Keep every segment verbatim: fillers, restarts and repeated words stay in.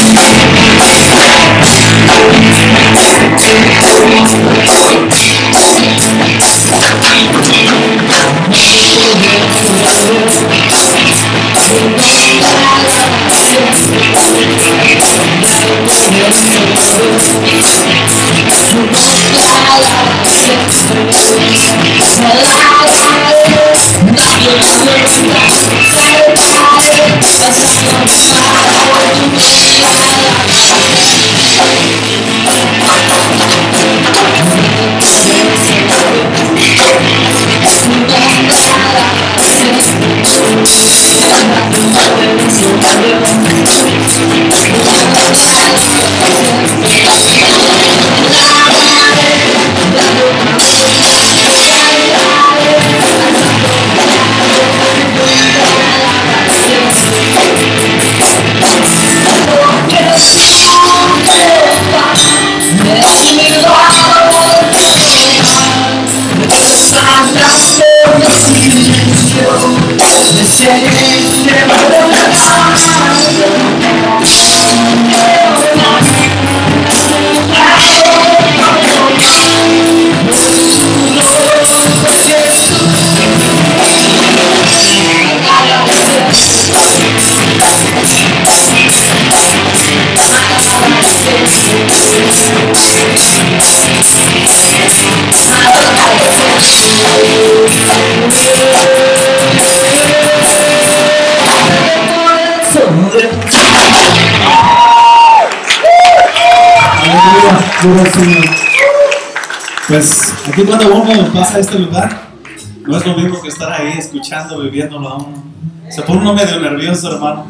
Pues aquí cuando uno pasa a este lugar, no es lo mismo que estar ahí escuchando, viviéndolo a uno. Se pone uno medio nervioso, hermano.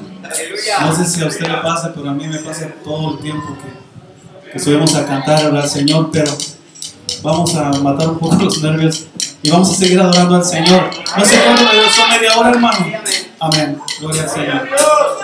No sé si a usted le pasa, pero a mí me pasa todo el tiempo que, que subimos a cantar al Señor, pero vamos a matar un poco los nervios y vamos a seguir adorando al Señor. No sé cuánto me dio, son media hora, hermano. Amén. Gloria al Señor.